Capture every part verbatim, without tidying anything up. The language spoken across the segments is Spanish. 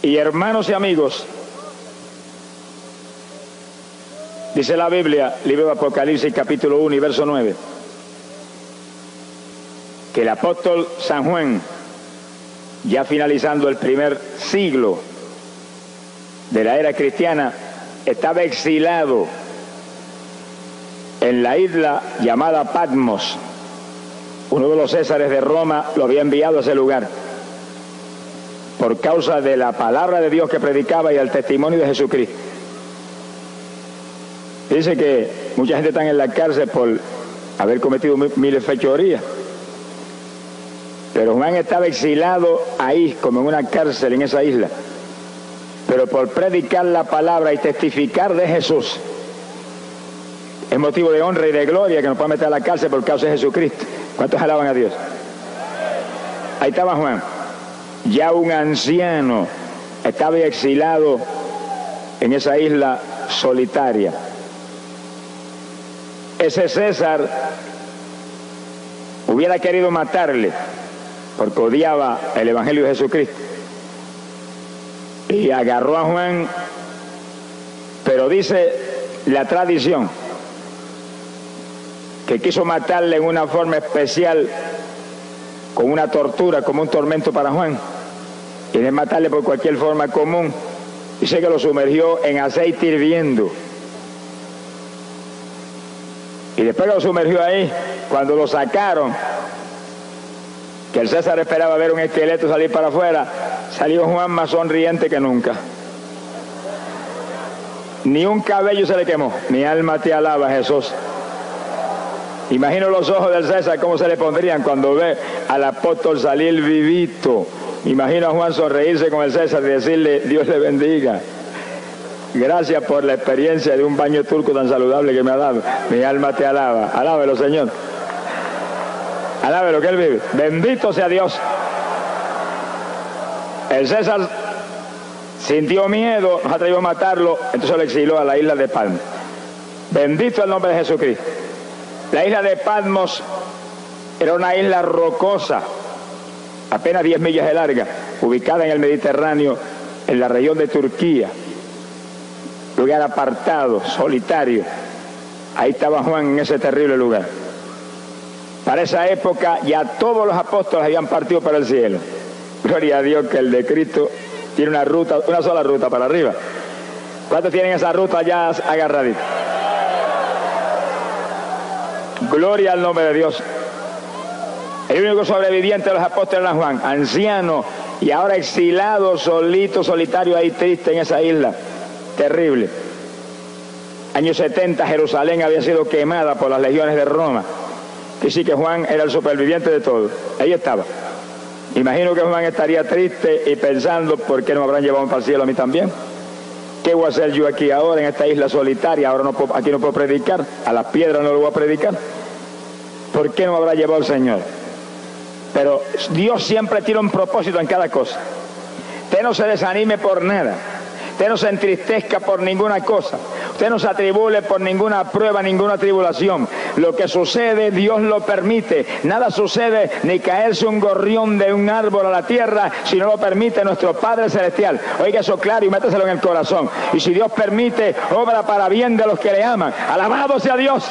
Y hermanos y amigos, dice la Biblia, libro de Apocalipsis, capítulo uno y verso nueve, que el apóstol San Juan, ya finalizando el primer siglo de la era cristiana, estaba exilado en la isla llamada Patmos. Uno de los césares de Roma lo había enviado a ese lugar por causa de la palabra de Dios que predicaba y el testimonio de Jesucristo. Dice que mucha gente está en la cárcel por haber cometido miles de fechorías, pero Juan estaba exilado ahí, como en una cárcel en esa isla, pero por predicar la palabra y testificar de Jesús. Es motivo de honra y de gloria que nos pueda meter a la cárcel por causa de Jesucristo. ¿Cuántos alaban a Dios? Ahí estaba Juan, ya un anciano, estaba exilado en esa isla solitaria. Ese César hubiera querido matarle porque odiaba el Evangelio de Jesucristo, y agarró a Juan, pero dice la tradición que quiso matarle en una forma especial, con una tortura, como un tormento para Juan, y de matarle por cualquier forma común. Dice que lo sumergió en aceite hirviendo, y después que lo sumergió ahí, cuando lo sacaron, que el César esperaba ver un esqueleto salir para afuera, salió Juan más sonriente que nunca. Ni un cabello se le quemó. Mi alma te alaba, Jesús. Imagino los ojos del César cómo se le pondrían cuando ve al apóstol salir vivito. Imagino a Juan sonreírse con el César y decirle: Dios le bendiga. Gracias por la experiencia de un baño turco tan saludable que me ha dado. Mi alma te alaba. Alábelo, Señor. Alábelo, que Él vive. Bendito sea Dios. El César sintió miedo, nos atrevió a matarlo, entonces lo exiló a la isla de Patmos. Bendito el nombre de Jesucristo. La isla de Patmos era una isla rocosa, apenas diez millas de larga, ubicada en el Mediterráneo, en la región de Turquía. Lugar apartado, solitario. Ahí estaba Juan, en ese terrible lugar. Para esa época ya todos los apóstoles habían partido para el cielo. Gloria a Dios que el de Cristo tiene una ruta, una sola ruta para arriba. ¿Cuántos tienen esa ruta ya agarradita? Gloria al nombre de Dios. El único sobreviviente de los apóstoles era Juan, anciano y ahora exilado, solito, solitario, ahí triste en esa isla. Terrible. Año setenta, Jerusalén había sido quemada por las legiones de Roma. Y sí que Juan era el superviviente de todo. Ahí estaba. Imagino que Juan estaría triste y pensando: ¿por qué no me habrán llevado para el cielo a mí también? ¿Qué voy a hacer yo aquí ahora en esta isla solitaria? Ahora no puedo, aquí no puedo predicar, a las piedras no lo voy a predicar. ¿Por qué no me habrá llevado el Señor? Pero Dios siempre tiene un propósito en cada cosa. Usted no se desanime por nada. Usted no se entristezca por ninguna cosa. Usted no se atribule por ninguna prueba, ninguna tribulación. Lo que sucede, Dios lo permite. Nada sucede, ni caerse un gorrión de un árbol a la tierra, si no lo permite nuestro Padre Celestial. Oiga eso claro y méteselo en el corazón. Y si Dios permite, obra para bien de los que le aman. ¡Alabado sea Dios!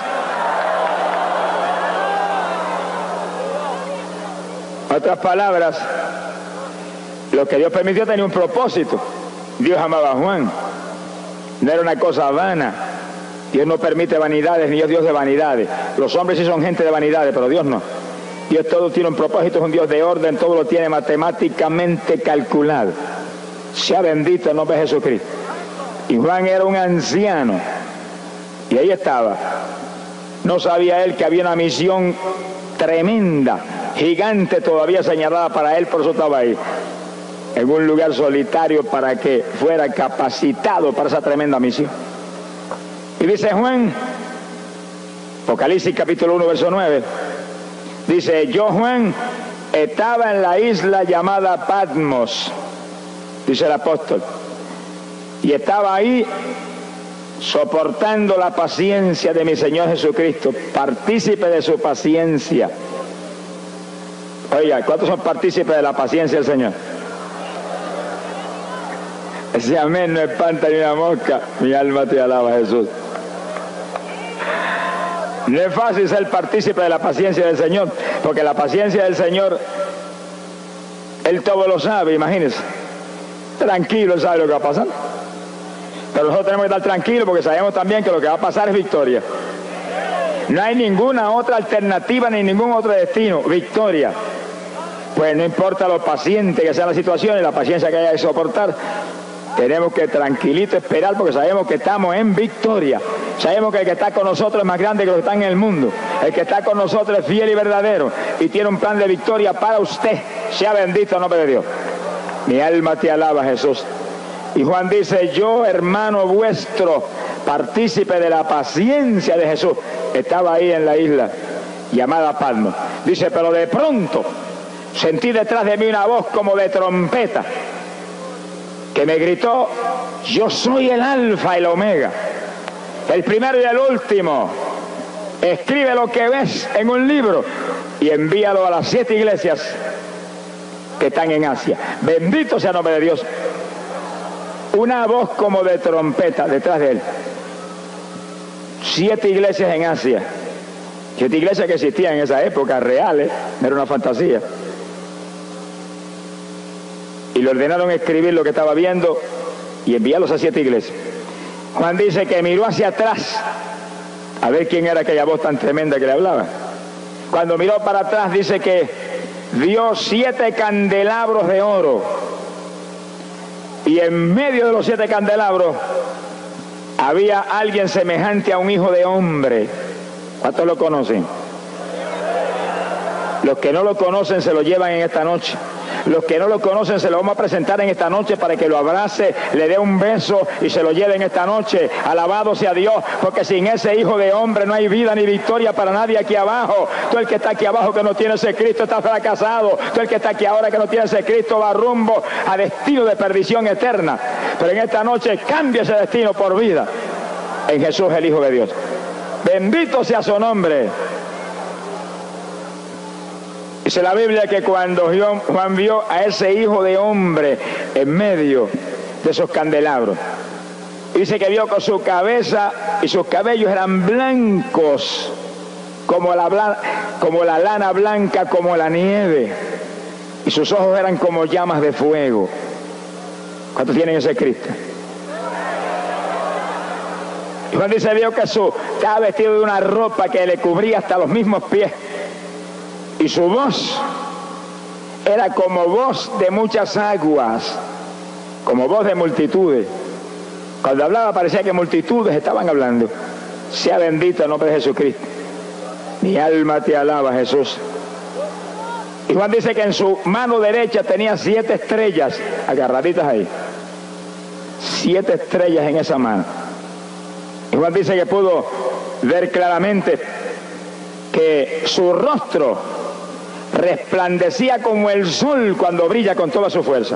Otras palabras, lo que Dios permitió tenía un propósito. Dios amaba a Juan. No era una cosa vana. Dios no permite vanidades, ni es Dios de vanidades. Los hombres sí son gente de vanidades, pero Dios no. Dios todo tiene un propósito, es un Dios de orden, todo lo tiene matemáticamente calculado. Sea bendito el nombre de Jesucristo. Y Juan era un anciano. Y ahí estaba. No sabía él que había una misión tremenda, gigante todavía señalada para él, por eso estaba ahí. En un lugar solitario para que fuera capacitado para esa tremenda misión. Y dice Juan, Apocalipsis capítulo uno, verso nueve, dice: yo, Juan, estaba en la isla llamada Patmos, dice el apóstol, y estaba ahí soportando la paciencia de mi Señor Jesucristo, partícipe de su paciencia. Oiga, ¿cuántos son partícipes de la paciencia del Señor? Ese amén no espanta ni una mosca. Mi alma te alaba, Jesús. No es fácil ser partícipe de la paciencia del Señor, porque la paciencia del Señor, Él todo lo sabe, imagínense. Tranquilo, Él sabe lo que va a pasar. Pero nosotros tenemos que estar tranquilos porque sabemos también que lo que va a pasar es victoria. No hay ninguna otra alternativa ni ningún otro destino, victoria. Pues no importa lo paciente que sea la situación y la paciencia que haya que soportar, tenemos que tranquilito esperar porque sabemos que estamos en victoria. Sabemos que el que está con nosotros es más grande que los que están en el mundo. El que está con nosotros es fiel y verdadero y tiene un plan de victoria para usted. Sea bendito el nombre de Dios. Mi alma te alaba, Jesús. Y Juan dice, yo, hermano vuestro, partícipe de la paciencia de Jesús, estaba ahí en la isla llamada Patmos. Dice, pero de pronto sentí detrás de mí una voz como de trompeta que me gritó, yo soy el alfa y el omega, el primero y el último. Escribe lo que ves en un libro y envíalo a las siete iglesias que están en Asia. Bendito sea el nombre de Dios. Una voz como de trompeta detrás de él. Siete iglesias en Asia. Siete iglesias que existían en esa época, reales, no era una fantasía. Y le ordenaron escribir lo que estaba viendo y enviarlos a siete iglesias. Juan dice que miró hacia atrás a ver quién era aquella voz tan tremenda que le hablaba. Cuando miró para atrás dice que vio siete candelabros de oro y en medio de los siete candelabros había alguien semejante a un hijo de hombre. ¿Cuántos lo conocen? Los que no lo conocen se lo llevan en esta noche. Los que no lo conocen se lo vamos a presentar en esta noche para que lo abrace, le dé un beso y se lo lleve en esta noche. Alabado sea Dios, porque sin ese hijo de hombre no hay vida ni victoria para nadie aquí abajo. Tú el que está aquí abajo que no tiene ese Cristo está fracasado. Tú el que está aquí ahora que no tiene ese Cristo va rumbo a destino de perdición eterna. Pero en esta noche cambia ese destino por vida en Jesús el Hijo de Dios. Bendito sea su nombre. Dice la Biblia que cuando Juan vio a ese hijo de hombre en medio de esos candelabros, dice que vio con su cabeza y sus cabellos eran blancos como la, como la lana blanca, como la nieve, y sus ojos eran como llamas de fuego. ¿Cuántos tienen ese Cristo? Y Juan dice, vio que su, estaba vestido de una ropa que le cubría hasta los mismos pies. Y su voz era como voz de muchas aguas, como voz de multitudes. Cuando hablaba parecía que multitudes estaban hablando. Sea bendito el nombre de Jesucristo. Mi alma te alaba, Jesús. Y Juan dice que en su mano derecha tenía siete estrellas agarraditas ahí. Siete estrellas en esa mano. Y Juan dice que pudo ver claramente que su rostro resplandecía como el sol cuando brilla con toda su fuerza.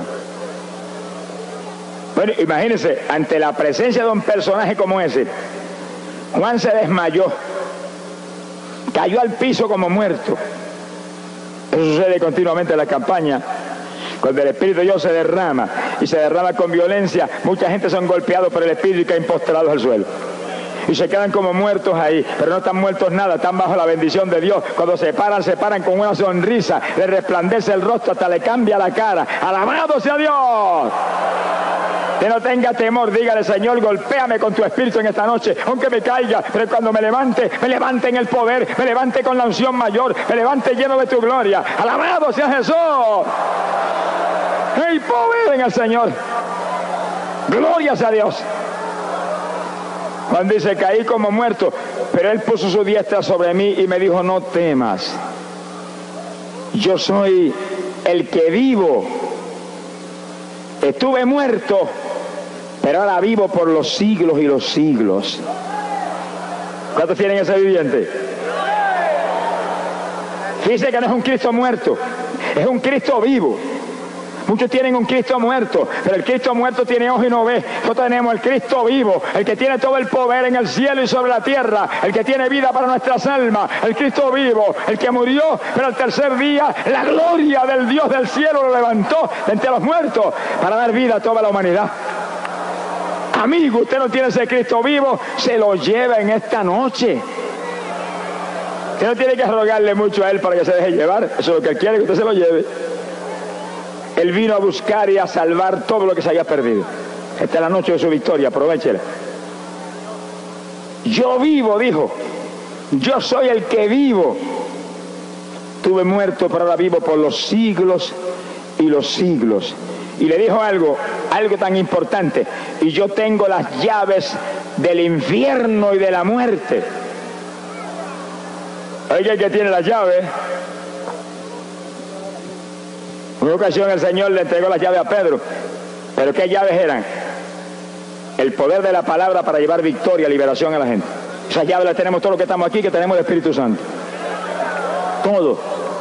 Bueno, imagínense, ante la presencia de un personaje como ese, Juan se desmayó, cayó al piso como muerto. Eso sucede continuamente en la campaña. Cuando el Espíritu de Dios se derrama, y se derrama con violencia, mucha gente son golpeados por el Espíritu y caen postrados al suelo. Y se quedan como muertos ahí, pero no están muertos nada, están bajo la bendición de Dios. Cuando se paran, se paran con una sonrisa, le resplandece el rostro, hasta le cambia la cara. ¡Alabado sea Dios! Que no tenga temor, dígale, Señor, golpéame con tu Espíritu en esta noche, aunque me caiga, pero cuando me levante, me levante en el poder, me levante con la unción mayor, me levante lleno de tu gloria. ¡Alabado sea Jesús! ¡Hey, poder en el Señor! ¡Gloria sea Dios! Juan dice, caí como muerto, pero él puso su diestra sobre mí y me dijo, no temas. Yo soy el que vivo. Estuve muerto, pero ahora vivo por los siglos y los siglos. ¿Cuántos tienen ese viviente? Fíjense que no es un Cristo muerto, es un Cristo vivo. Muchos tienen un Cristo muerto, pero el Cristo muerto tiene ojos y no ve. Nosotros tenemos el Cristo vivo, el que tiene todo el poder en el cielo y sobre la tierra, el que tiene vida para nuestras almas, el Cristo vivo, el que murió, pero al tercer día la gloria del Dios del cielo lo levantó de entre los muertos para dar vida a toda la humanidad. Amigo, usted no tiene ese Cristo vivo, se lo lleva en esta noche. Usted no tiene que rogarle mucho a Él para que se deje llevar. Eso es lo que Él quiere, que usted se lo lleve. Él vino a buscar y a salvar todo lo que se había perdido. Esta es la noche de su victoria, aprovéchela. Yo vivo, dijo. Yo soy el que vivo. Tuve muerto, pero ahora vivo por los siglos y los siglos. Y le dijo algo, algo tan importante. Y yo tengo las llaves del infierno y de la muerte. Oiga, el que tiene las llaves. En una ocasión el Señor le entregó las llaves a Pedro. ¿Pero qué llaves eran? El poder de la palabra para llevar victoria, liberación a la gente. Esas llaves las tenemos todos los que estamos aquí, que tenemos el Espíritu Santo. Todo.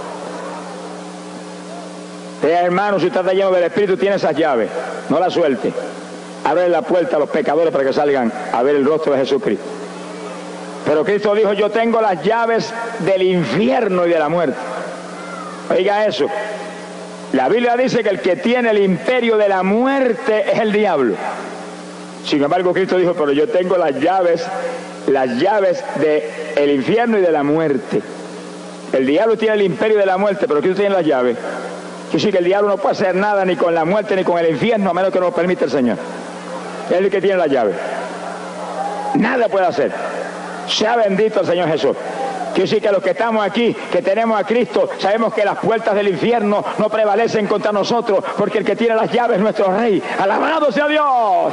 Usted, hermano, si usted está lleno del Espíritu, tiene esas llaves. No las suelte. Abre la puerta a los pecadores para que salgan a ver el rostro de Jesucristo. Pero Cristo dijo, yo tengo las llaves del infierno y de la muerte. Oiga eso. La Biblia dice que el que tiene el imperio de la muerte es el diablo. Sin embargo, Cristo dijo, pero yo tengo las llaves, las llaves del infierno y de la muerte. El diablo tiene el imperio de la muerte, pero Cristo tiene las llaves. Quiere decir que el diablo no puede hacer nada ni con la muerte ni con el infierno, a menos que nos lo permita el Señor. Él es el que tiene las llaves. Nada puede hacer. Sea bendito el Señor Jesús. Quiere decir que los que estamos aquí, que tenemos a Cristo, sabemos que las puertas del infierno no prevalecen contra nosotros, porque el que tiene las llaves es nuestro Rey. ¡Alabado sea Dios!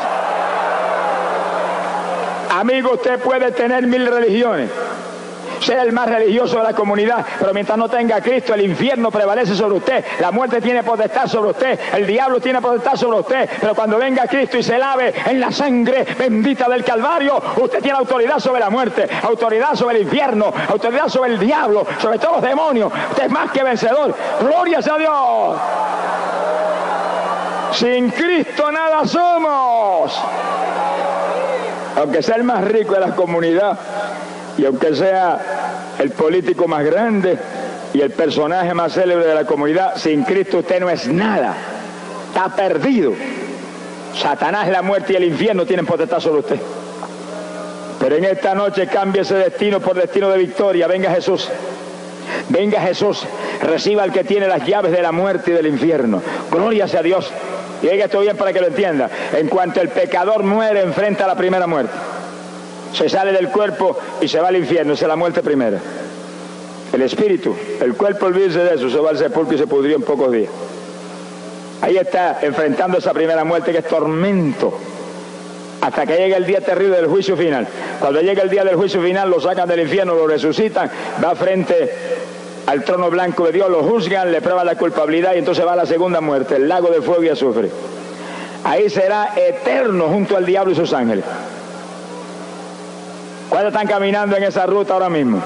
Amigo, usted puede tener mil religiones, ser el más religioso de la comunidad, pero mientras no tenga a Cristo, el infierno prevalece sobre usted, la muerte tiene potestad sobre usted, el diablo tiene potestad sobre usted, pero cuando venga Cristo y se lave en la sangre bendita del Calvario, usted tiene autoridad sobre la muerte, autoridad sobre el infierno, autoridad sobre el diablo, sobre todos los demonios. Usted es más que vencedor. ¡Gloria sea a Dios! Sin Cristo nada somos. Aunque sea el más rico de la comunidad, y aunque sea el político más grande y el personaje más célebre de la comunidad, sin Cristo usted no es nada. Está perdido. Satanás, la muerte y el infierno tienen potestad sobre usted. Pero en esta noche cambie ese destino por destino de victoria. Venga Jesús. Venga Jesús. Reciba al que tiene las llaves de la muerte y del infierno. Gloria sea a Dios. Y oiga esto bien para que lo entienda. En cuanto el pecador muere, enfrenta a la primera muerte. Se sale del cuerpo y se va al infierno. Esa es la muerte primera. El espíritu, el cuerpo, olvídese de eso, se va al sepulcro y se pudrió en pocos días. Ahí está enfrentando esa primera muerte, que es tormento, hasta que llegue el día terrible del juicio final. Cuando llegue el día del juicio final, lo sacan del infierno, lo resucitan, va frente al trono blanco de Dios, lo juzgan, le prueban la culpabilidad y entonces va a la segunda muerte, el lago de fuego y azufre. Ahí será eterno junto al diablo y sus ángeles. ¿Cuántos están caminando en esa ruta ahora mismo?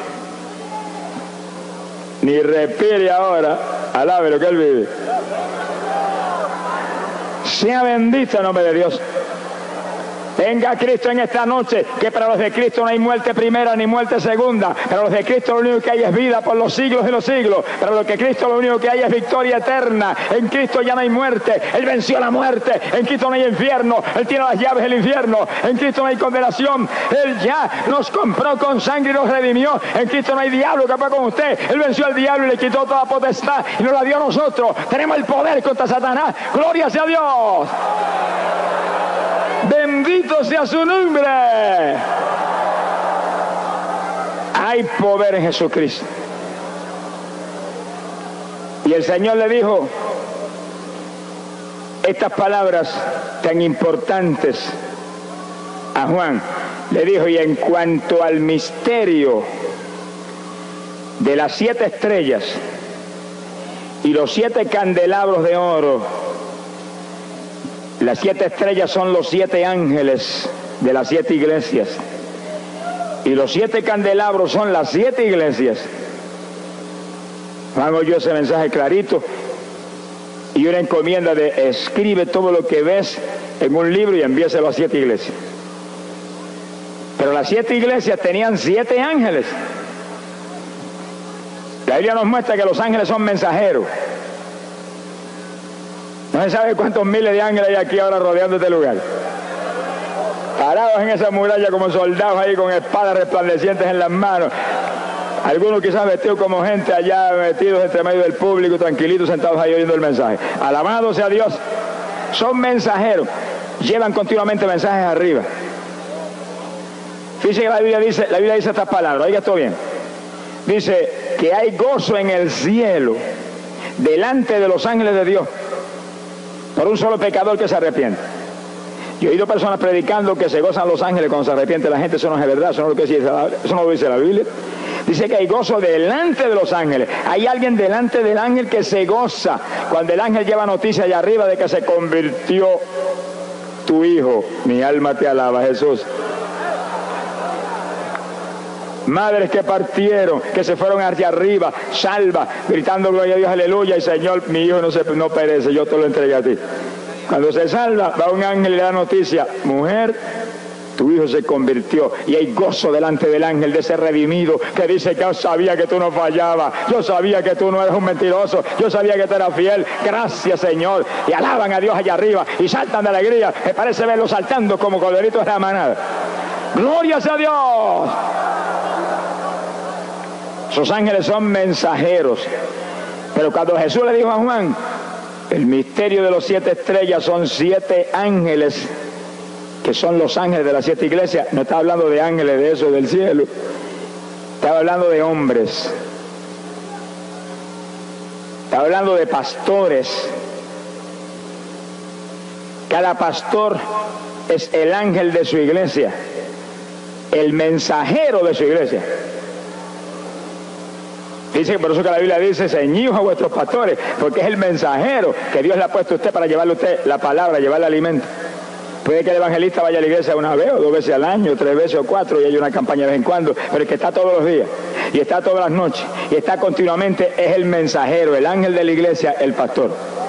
Ni respire ahora, alabe lo que Él vive. Sea bendito el nombre de Dios. Venga a Cristo en esta noche, que para los de Cristo no hay muerte primera ni muerte segunda. Para los de Cristo lo único que hay es vida por los siglos de los siglos. Para los de Cristo lo único que hay es victoria eterna. En Cristo ya no hay muerte. Él venció la muerte. En Cristo no hay infierno. Él tiene las llaves del infierno. En Cristo no hay condenación. Él ya nos compró con sangre y nos redimió. En Cristo no hay diablo que pueda con usted. Él venció al diablo y le quitó toda potestad y nos la dio a nosotros. Tenemos el poder contra Satanás. ¡Gloria sea a Dios! Bendito sea su nombre. Hay poder en Jesucristo. Y el Señor le dijo estas palabras tan importantes a Juan. Le dijo, y en cuanto al misterio de las siete estrellas y los siete candelabros de oro, las siete estrellas son los siete ángeles de las siete iglesias. Y los siete candelabros son las siete iglesias. Hago yo ese mensaje clarito. Y una encomienda de escribe todo lo que ves en un libro y envíaselo a siete iglesias. Pero las siete iglesias tenían siete ángeles. La Biblia nos muestra que los ángeles son mensajeros. No se sabe cuántos miles de ángeles hay aquí ahora rodeando este lugar. parados en esa muralla como soldados ahí con espadas resplandecientes en las manos. Algunos quizás vestidos como gente allá, metidos entre medio del público, tranquilitos, sentados ahí oyendo el mensaje. Alabado sea Dios. Son mensajeros. Llevan continuamente mensajes arriba. Fíjense que la Biblia dice, la Biblia dice estas palabras, oiga esto bien. Dice que hay gozo en el cielo delante de los ángeles de Dios por un solo pecador que se arrepiente. Yo he oído personas predicando que se gozan los ángeles cuando se arrepiente la gente. Eso no es verdad, eso no, es lo que dice, eso no lo dice la Biblia. Dice que hay gozo delante de los ángeles. Hay alguien delante del ángel que se goza cuando el ángel lleva noticia allá arriba de que se convirtió tu hijo. Mi alma te alaba, Jesús. Madres que partieron, que se fueron hacia arriba, salva, gritando gloria a Dios, aleluya, y Señor, mi hijo no, se, no perece, yo te lo entregué a ti. Cuando se salva, va un ángel y le da noticia, mujer, tu hijo se convirtió, y hay gozo delante del ángel de ese redimido que dice que yo sabía que tú no fallabas, yo sabía que tú no eres un mentiroso, yo sabía que tú eras fiel, gracias Señor, y alaban a Dios allá arriba, y saltan de alegría, me parece verlos saltando como corderitos de la manada. ¡Gloria a Dios! Esos ángeles son mensajeros. Pero cuando Jesús le dijo a Juan, el misterio de los siete estrellas son siete ángeles, que son los ángeles de las siete iglesias, no estaba hablando de ángeles de eso del cielo, estaba hablando de hombres, estaba hablando de pastores. Cada pastor es el ángel de su iglesia, el mensajero de su iglesia. Dice, por eso que la Biblia dice, ceñidos a vuestros pastores, porque es el mensajero que Dios le ha puesto a usted para llevarle a usted la palabra, llevarle alimento. Puede que el evangelista vaya a la iglesia una vez o dos veces al año, tres veces o cuatro, y hay una campaña de vez en cuando, pero el que está todos los días, y está todas las noches, y está continuamente, es el mensajero, el ángel de la iglesia, el pastor.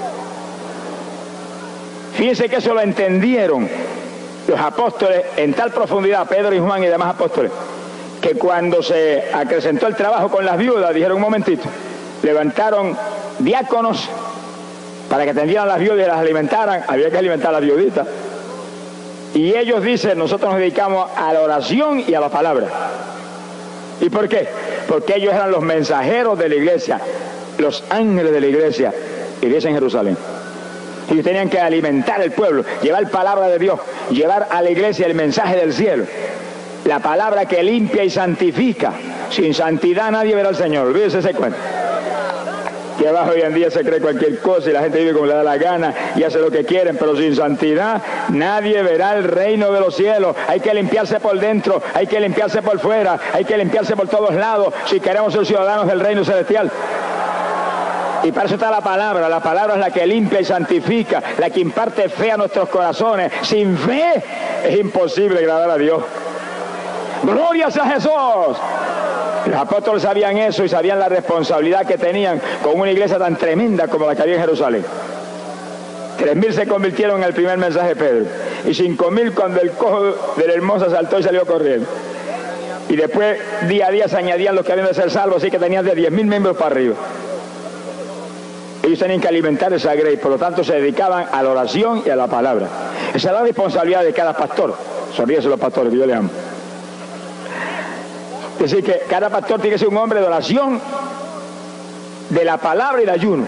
Fíjense que eso lo entendieron los apóstoles en tal profundidad, Pedro y Juan y demás apóstoles, que cuando se acrecentó el trabajo con las viudas, dijeron un momentito, levantaron diáconos para que atendieran a las viudas y las alimentaran, había que alimentar a las viuditas. Y ellos dicen, nosotros nos dedicamos a la oración y a la palabra. ¿Y por qué? Porque ellos eran los mensajeros de la iglesia, los ángeles de la iglesia, iglesia en Jerusalén. Y tenían que alimentar el pueblo, llevar palabra de Dios, llevar a la iglesia el mensaje del cielo. La palabra que limpia y santifica. Sin santidad nadie verá al Señor. Olvídese ese cuento. Que abajo hoy en día se cree cualquier cosa y la gente vive como le da la gana y hace lo que quieren, pero sin santidad nadie verá el reino de los cielos. Hay que limpiarse por dentro, hay que limpiarse por fuera, hay que limpiarse por todos lados si queremos ser ciudadanos del reino celestial. Y para eso está la palabra. La palabra es la que limpia y santifica, la que imparte fe a nuestros corazones. Sin fe es imposible agradar a Dios. ¡Gloria a Jesús! Los apóstoles sabían eso y sabían la responsabilidad que tenían con una iglesia tan tremenda como la que había en Jerusalén. Tres mil se convirtieron en el primer mensaje de Pedro. Y cinco mil cuando el cojo de la hermosa saltó y salió corriendo. Y después, día a día, se añadían los que habían de ser salvos, así que tenían de diez mil miembros para arriba. Ellos tenían que alimentar esa iglesia y por lo tanto se dedicaban a la oración y a la palabra. Esa es la responsabilidad de cada pastor. Sonríense los pastores, que yo les amo. Es decir, que cada pastor tiene que ser un hombre de oración, de la palabra y de ayuno.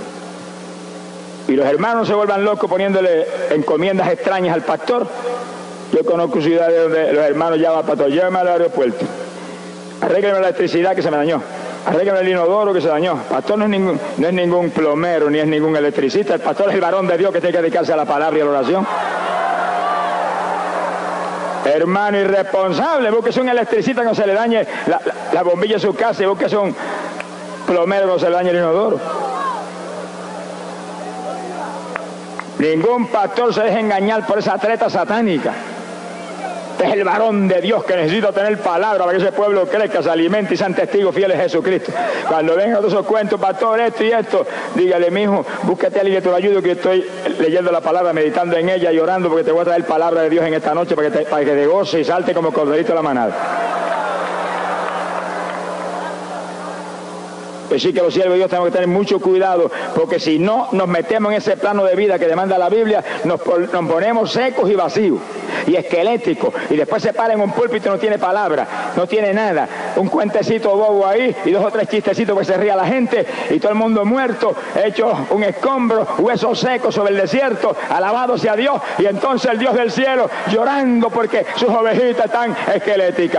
Y los hermanos se vuelvan locos poniéndole encomiendas extrañas al pastor. Yo conozco ciudades donde los hermanos llaman al pastor, llévame al aeropuerto, arréglame la electricidad que se me dañó, arréglame el inodoro que se dañó. El pastor no es, ningún, no es ningún plomero ni es ningún electricista. El pastor es el varón de Dios que tiene que dedicarse a la palabra y a la oración. Hermano irresponsable, búsquese un electricista que no se le dañe la, la, la bombilla de su casa y búsquese un plomero que no se le dañe el inodoro. Ningún pastor se deje engañar por esa treta satánica. Este es el varón de Dios que necesita tener palabra para que ese pueblo crezca, se alimente y sean testigos fieles de Jesucristo. Cuando vengan todos esos cuentos, pastor, esto y esto, dígale, mijo, búscate a alguien que te lo ayude, que estoy leyendo la palabra, meditando en ella y orando, porque te voy a traer palabra de Dios en esta noche para que te, para que te goce y salte como corderito de la manada. Así que los siervos de Dios tenemos que tener mucho cuidado, porque si no nos metemos en ese plano de vida que demanda la Biblia, nos, nos ponemos secos y vacíos y esqueléticos, y después se para en un púlpito y no tiene palabra, no tiene nada, un cuentecito bobo ahí y dos o tres chistecitos que se ría la gente y todo el mundo muerto, hecho un escombro, huesos secos sobre el desierto, alabado sea Dios, y entonces el Dios del cielo llorando porque sus ovejitas están esqueléticas.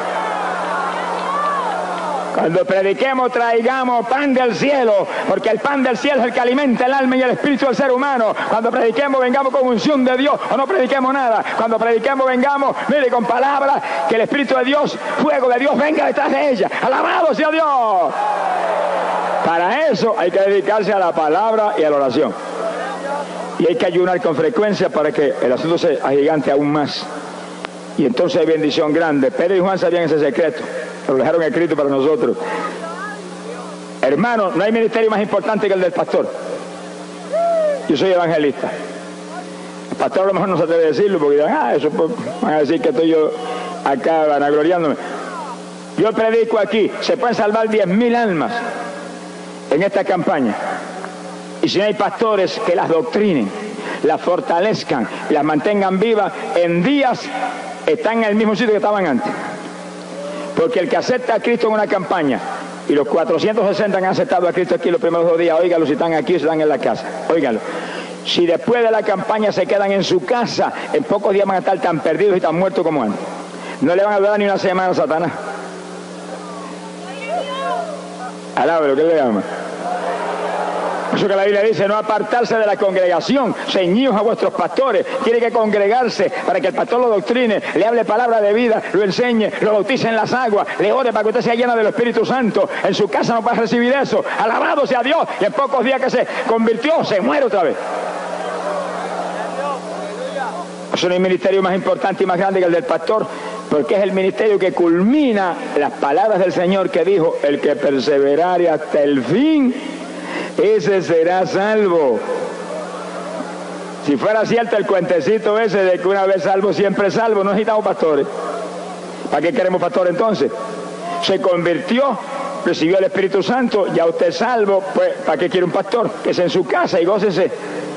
Cuando prediquemos, traigamos pan del cielo, porque el pan del cielo es el que alimenta el alma y el espíritu del ser humano. Cuando prediquemos, vengamos con unción de Dios, o no prediquemos nada. Cuando prediquemos, vengamos, mire, con palabras, que el espíritu de Dios, fuego de Dios, venga detrás de ella. ¡Alabado sea Dios! Para eso hay que dedicarse a la palabra y a la oración. Y hay que ayunar con frecuencia para que el asunto se agigante aún más. Y entonces hay bendición grande. Pedro y Juan sabían ese secreto, lo dejaron escrito para nosotros. Hermano, no hay ministerio más importante que el del pastor. Yo soy evangelista. El pastor a lo mejor no se atreve a decirlo porque dirán, ah, eso pues, van a decir que estoy yo acá vanagloriándome. Yo predico aquí, se pueden salvar diez mil almas en esta campaña. Y si no hay pastores que las doctrinen, las fortalezcan, las mantengan vivas, en días están en el mismo sitio que estaban antes. Porque el que acepta a Cristo en una campaña, y los cuatrocientos sesenta han aceptado a Cristo aquí los primeros dos días, óigalo si están aquí o si están en la casa, óigalo. Si después de la campaña se quedan en su casa, en pocos días van a estar tan perdidos y tan muertos como antes. No le van a durar ni una semana a Satanás. Alábelo, ¿qué le llama? Eso que la Biblia dice, no apartarse de la congregación, ceñidos a vuestros pastores. Tiene que congregarse para que el pastor lo doctrine, le hable palabra de vida, lo enseñe, lo bautice en las aguas, le ore para que usted sea llena del Espíritu Santo. En su casa no puede recibir eso. Alabado sea Dios. Y en pocos días que se convirtió, se muere otra vez. Eso no es el ministerio más importante y más grande que el del pastor, porque es el ministerio que culmina las palabras del Señor que dijo, el que perseverare hasta el fin, ese será salvo. Si fuera cierto el cuentecito ese de que una vez salvo, siempre salvo, no necesitamos pastores. ¿Para qué queremos pastores entonces? Se convirtió, recibió el Espíritu Santo, ya usted es salvo, pues ¿para qué quiere un pastor? Que sea en su casa y gócese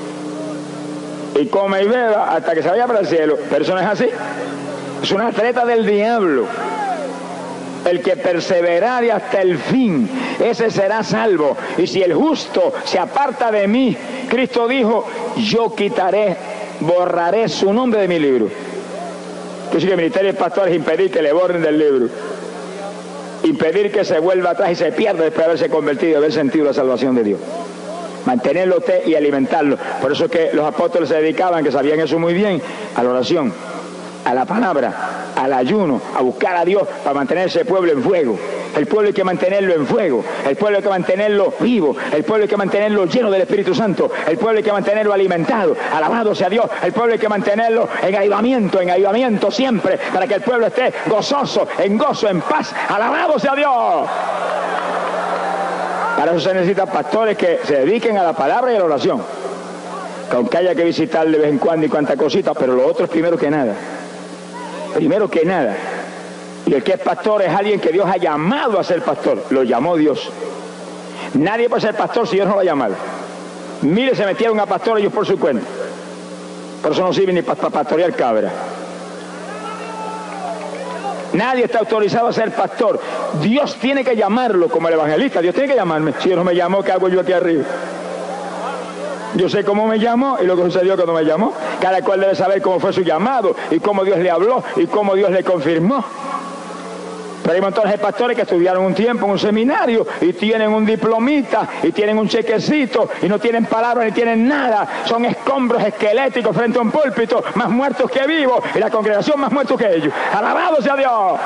y come y beba hasta que se vaya para el cielo. Pero eso no es así. Es una treta del diablo. El que perseverare hasta el fin, ese será salvo. Y si el justo se aparta de mí, Cristo dijo, yo quitaré, borraré su nombre de mi libro. Que sí, que el ministerio del pastor es impedir que le borren del libro, impedir que se vuelva atrás y se pierda después de haberse convertido y haber sentido la salvación de Dios. Mantenerlo usted y alimentarlo. Por eso es que los apóstoles se dedicaban, que sabían eso muy bien, a la oración, a la palabra, al ayuno, a buscar a Dios para mantener ese pueblo en fuego. El pueblo hay que mantenerlo en fuego, el pueblo hay que mantenerlo vivo, el pueblo hay que mantenerlo lleno del Espíritu Santo, el pueblo hay que mantenerlo alimentado, alabado sea Dios, el pueblo hay que mantenerlo en avivamiento, en avivamiento siempre, para que el pueblo esté gozoso, en gozo, en paz, alabado sea Dios. Para eso se necesitan pastores que se dediquen a la palabra y a la oración, aunque haya que visitar de vez en cuando y cuanta cosita, pero lo otro es primero que nada. Primero que nada. Y el que es pastor es alguien que Dios ha llamado a ser pastor. Lo llamó Dios. Nadie puede ser pastor si Dios no lo ha llamado. Mire, se metieron a pastor ellos por su cuenta. Por eso no sirven ni para pastorear cabra. Nadie está autorizado a ser pastor. Dios tiene que llamarlo, como el evangelista. Dios tiene que llamarme. Si Dios no me llamó, ¿qué hago yo aquí arriba? Yo sé cómo me llamó y lo que sucedió cuando me llamó. Cada cual debe saber cómo fue su llamado y cómo Dios le habló y cómo Dios le confirmó. Pero hay montones de pastores que estudiaron un tiempo en un seminario y tienen un diplomita y tienen un chequecito y no tienen palabras ni tienen nada. Son escombros esqueléticos frente a un púlpito, más muertos que vivos, y la congregación más muertos que ellos. ¡Alabado sea Dios!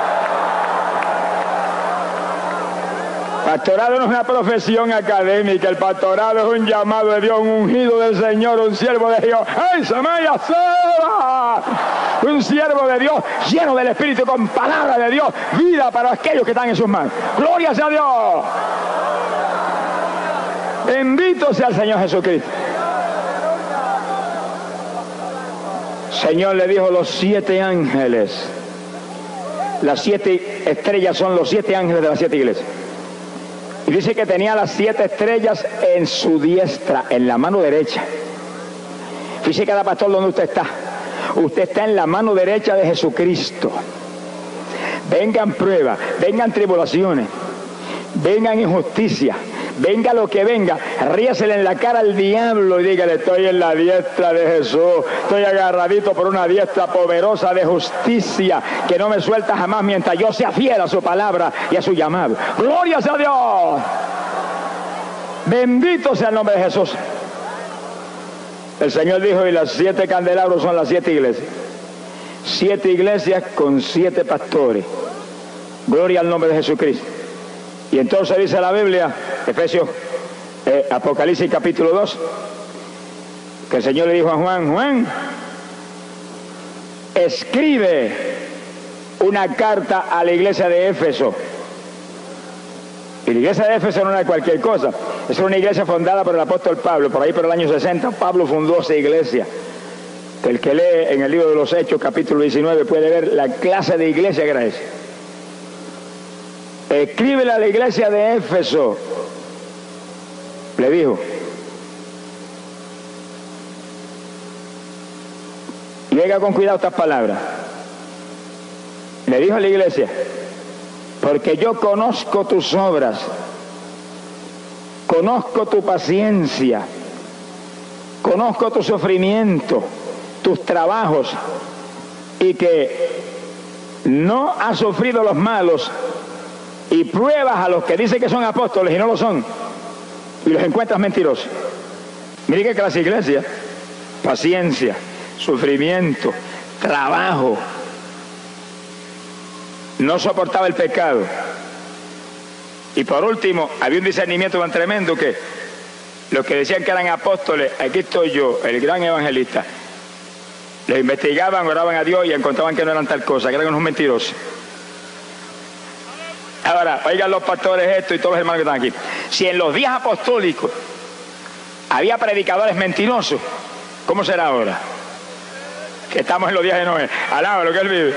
Pastorado no es una profesión académica, el pastorado es un llamado de Dios, un ungido del Señor, un siervo de Dios. ¡Ay, Samaya Seba! Un siervo de Dios, lleno del Espíritu, con palabra de Dios, vida para aquellos que están en sus manos. ¡Gloria sea a Dios! Bendito sea el Señor Jesucristo. Señor le dijo los siete ángeles. Las siete estrellas son los siete ángeles de las siete iglesias. Y dice que tenía las siete estrellas en su diestra, en la mano derecha. Fíjese cada pastor donde usted está. Usted está en la mano derecha de Jesucristo. Vengan pruebas, vengan tribulaciones, vengan injusticias, venga lo que venga, ríasele en la cara al diablo y dígale: estoy en la diestra de Jesús, estoy agarradito por una diestra poderosa de justicia que no me suelta jamás mientras yo sea fiel a su palabra y a su llamado. ¡Gloria sea a Dios! Bendito sea el nombre de Jesús. El Señor dijo: y las siete candelabros son las siete iglesias. Siete iglesias con siete pastores. Gloria al nombre de Jesucristo. Y entonces dice la Biblia, Efesios, eh, Apocalipsis capítulo dos, que el Señor le dijo a Juan: Juan, escribe una carta a la iglesia de Éfeso. Y la iglesia de Éfeso no era cualquier cosa, es una iglesia fundada por el apóstol Pablo. Por ahí por el año sesenta Pablo fundó esa iglesia. El que lee en el libro de los Hechos capítulo diecinueve puede ver la clase de iglesia que era esa. Escríbele a la iglesia de Éfeso, le dijo. Y oiga con cuidado estas palabras. Le dijo a la iglesia: porque yo conozco tus obras, conozco tu paciencia, conozco tu sufrimiento, tus trabajos, y que no has sufrido los malos, y pruebas a los que dicen que son apóstoles y no lo son, y los encuentras mentirosos. Mire qué clase de iglesia: paciencia, sufrimiento, trabajo. No soportaba el pecado. Y por último, había un discernimiento tan tremendo que los que decían que eran apóstoles, aquí estoy yo, el gran evangelista, les investigaban, oraban a Dios y encontraban que no eran tal cosa, que eran unos mentirosos. Ahora, oigan los pastores esto y todos los hermanos que están aquí. Si en los días apostólicos había predicadores mentirosos, ¿cómo será ahora? Que estamos en los días de Noé. Alaba lo que él vive.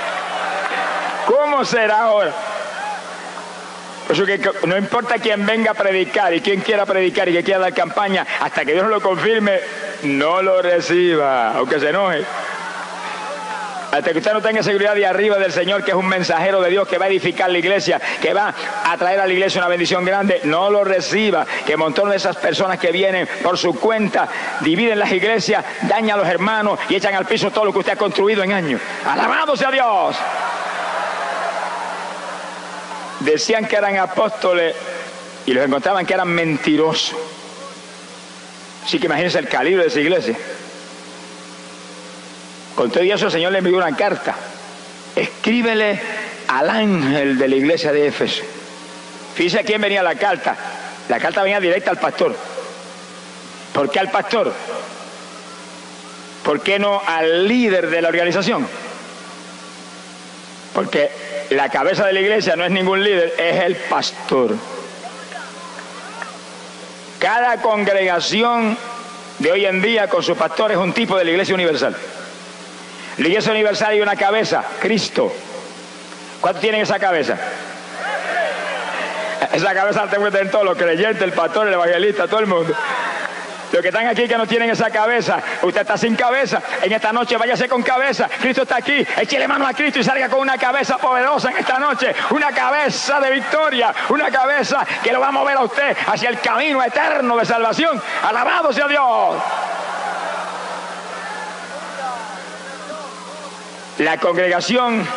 ¿Cómo será ahora? Por eso que no importa quién venga a predicar y quién quiera predicar y que quiera dar campaña, hasta que Dios no lo confirme, no lo reciba, aunque se enoje. Hasta que usted no tenga seguridad de arriba del Señor, que es un mensajero de Dios que va a edificar la iglesia, que va a traer a la iglesia una bendición grande, no lo reciba. Que montón de esas personas que vienen por su cuenta, dividen las iglesias, dañan a los hermanos y echan al piso todo lo que usted ha construido en años. ¡Alabado sea Dios! Decían que eran apóstoles y los encontraban que eran mentirosos. Así que imagínense el calibre de esa iglesia. Con todo eso el Señor le envió una carta. Escríbele al ángel de la iglesia de Éfeso. Fíjese a quién venía la carta. La carta venía directa al pastor. ¿Por qué al pastor? ¿Por qué no al líder de la organización? Porque la cabeza de la iglesia no es ningún líder, es el pastor. Cada congregación de hoy en día con su pastor es un tipo de la iglesia universal. La iglesia universal hay una cabeza, Cristo. ¿Cuántos tienen esa cabeza? Esa cabeza la tengo que tener todos los creyentes, el pastor, el evangelista, todo el mundo. Los que están aquí que no tienen esa cabeza, usted está sin cabeza, en esta noche váyase con cabeza. Cristo está aquí, échele mano a Cristo y salga con una cabeza poderosa en esta noche, una cabeza de victoria, una cabeza que lo va a mover a usted hacia el camino eterno de salvación. Alabado sea Dios. La congregación,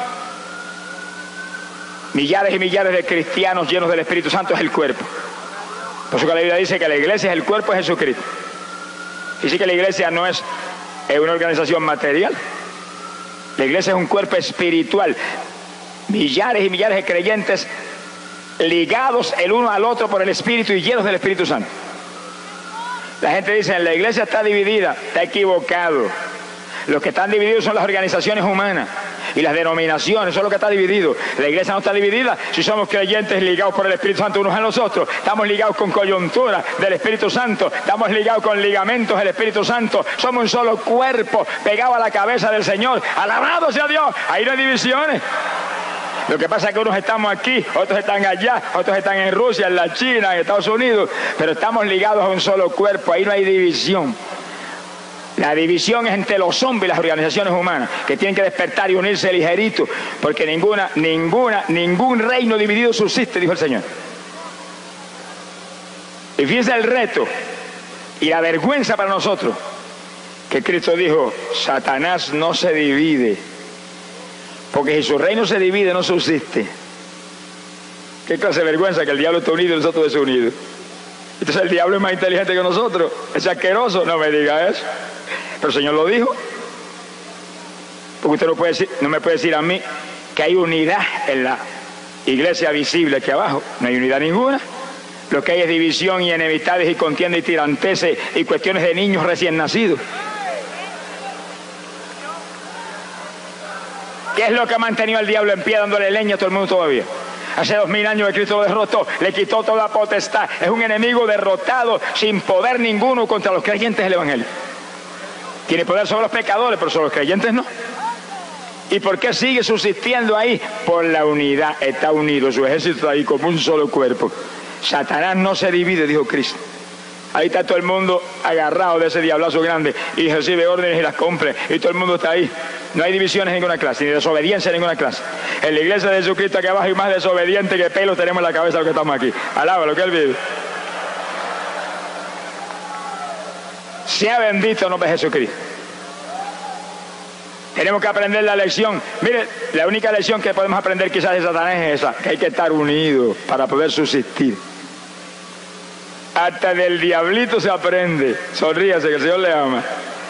millares y millares de cristianos llenos del Espíritu Santo, es el cuerpo. Por eso que la Biblia dice que la iglesia es el cuerpo de Jesucristo. Y sí que la iglesia no es una organización material. La iglesia es un cuerpo espiritual. Millares y millares de creyentes ligados el uno al otro por el Espíritu y llenos del Espíritu Santo. La gente dice: la iglesia está dividida. Está equivocado. Los que están divididos son las organizaciones humanas y las denominaciones, eso es lo que está dividido. La iglesia no está dividida si somos creyentes ligados por el Espíritu Santo unos a los otros. Estamos ligados con coyuntura del Espíritu Santo, estamos ligados con ligamentos del Espíritu Santo. Somos un solo cuerpo pegado a la cabeza del Señor. Alabado sea Dios. Ahí no hay divisiones. Lo que pasa es que unos estamos aquí, otros están allá, otros están en Rusia, en la China, en Estados Unidos, pero estamos ligados a un solo cuerpo, ahí no hay división. La división es entre los hombres y las organizaciones humanas, que tienen que despertar y unirse ligerito, porque ninguna, ninguna, ningún reino dividido subsiste, dijo el Señor. Y fíjense el reto y la vergüenza para nosotros, que Cristo dijo, Satanás no se divide, porque si su reino se divide no subsiste. Qué clase de vergüenza que el diablo está unido y nosotros desunidos. Entonces el diablo es más inteligente que nosotros, es asqueroso, no me diga eso. Pero el Señor lo dijo. Porque usted no, puede decir, no me puede decir a mí que hay unidad en la iglesia visible aquí abajo. No hay unidad ninguna. Lo que hay es división y enemistades y contienda y tiranteses y cuestiones de niños recién nacidos. ¿Qué es lo que ha mantenido al diablo en pie dándole leña a todo el mundo todavía? Hace dos mil años que Cristo lo derrotó, le quitó toda potestad. Es un enemigo derrotado sin poder ninguno contra los creyentes del Evangelio. Tiene poder sobre los pecadores, pero sobre los creyentes no. ¿Y por qué sigue subsistiendo ahí? Por la unidad, está unido, su ejército está ahí como un solo cuerpo. Satanás no se divide, dijo Cristo. Ahí está todo el mundo agarrado de ese diablazo grande y recibe órdenes y las cumple, y todo el mundo está ahí. No hay divisiones en ninguna clase, ni desobediencia en ninguna clase. En la iglesia de Jesucristo aquí abajo hay más desobediente que pelos tenemos en la cabeza los que estamos aquí. Alaba lo que Él vive. Sea bendito el nombre de Jesucristo. Tenemos que aprender la lección. Mire, la única lección que podemos aprender quizás de Satanás es esa, que hay que estar unidos para poder subsistir. Hasta del diablito se aprende. Sonríase, que el Señor le ama.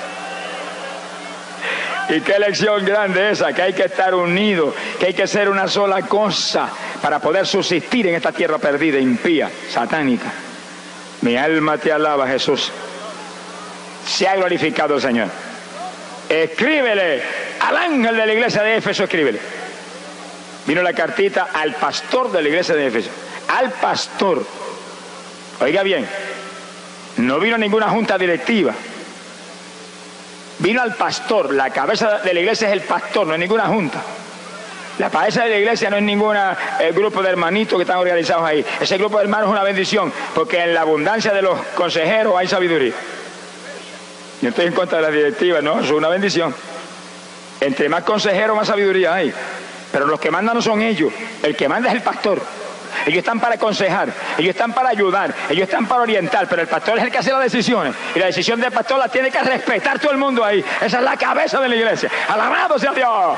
Y qué lección grande esa, que hay que estar unidos, que hay que ser una sola cosa para poder subsistir en esta tierra perdida, impía, satánica. Mi alma te alaba, Jesús. Se ha glorificado el Señor. Escríbele al ángel de la iglesia de Éfeso, escríbele. Vino la cartita al pastor de la iglesia de Éfeso. Al pastor. Oiga bien, no vino ninguna junta directiva. Vino al pastor. La cabeza de la iglesia es el pastor, no es ninguna junta. La cabeza de la iglesia no es ningún eh, grupo de hermanitos que están organizados ahí. Ese grupo de hermanos es una bendición, porque en la abundancia de los consejeros hay sabiduría. Yo estoy en contra de las directivas, no, eso es una bendición. Entre más consejeros, más sabiduría hay. Pero los que mandan no son ellos, el que manda es el pastor. Ellos están para aconsejar, ellos están para ayudar, ellos están para orientar, pero el pastor es el que hace las decisiones. Y la decisión del pastor la tiene que respetar todo el mundo ahí. Esa es la cabeza de la iglesia. ¡Alabado sea Dios!